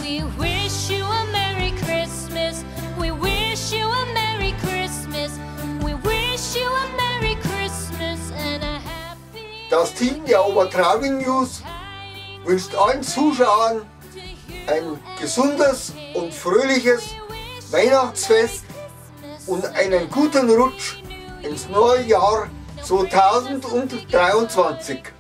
We wish you a Merry Christmas. We wish you a Merry Christmas. We wish you a Merry Christmas and a happy. Das Team der Obertraubing News wünscht allen Zuschauern ein gesundes und fröhliches Weihnachtsfest und einen guten Rutsch ins neue Jahr 2023.